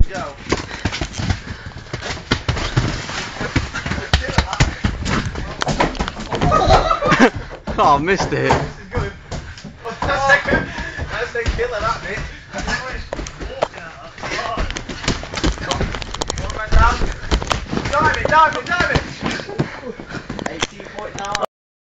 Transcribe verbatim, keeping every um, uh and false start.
Go. Oh, I missed it. This is good. Oh, that's a, that's a killer, that bit. Dive it, dive it, dive it.